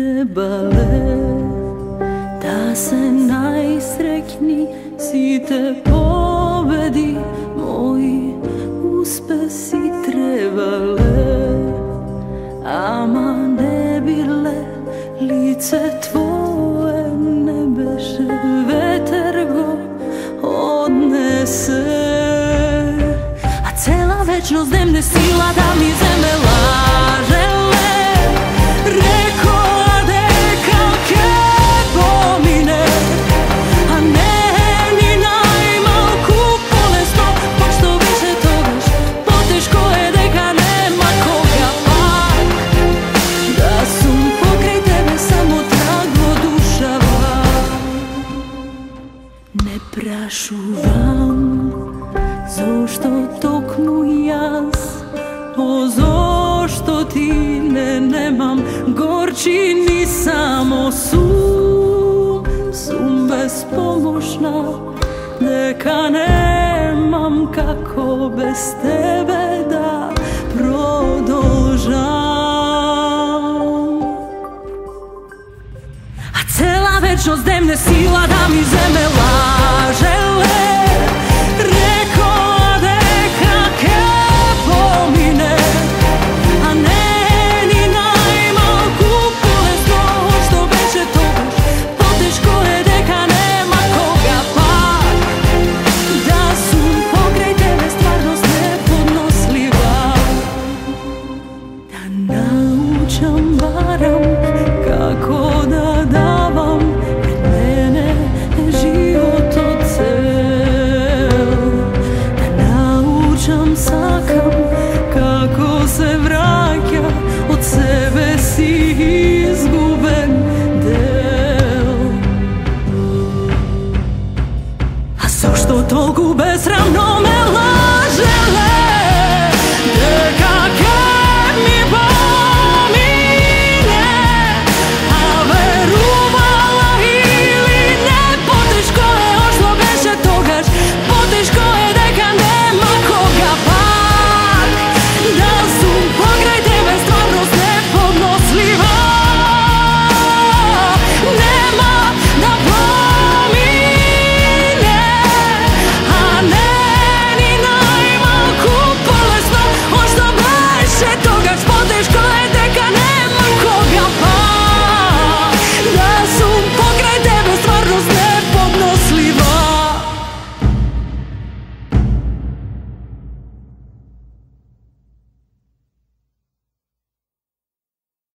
trebale da se najsrećniji si te pobedi, moji uspesi trebale, ama ne bile lice tvoje, ne beše veter go odnese, a cela večnost demne sila da mi zeme lažele. Reko deka ke pomine, a ne ni najmalku ponesto, pošto više togaš poteško je deka nema koga pak, da sum pokraj tebe samo trago dušava. Ne prašuvam zašto toknu jaz, o zašto ti nemam gorči ni samo sum bespomoćna, deka nemam kako bez tebe da prodolžam, a cela večnost demne sila da mi zeme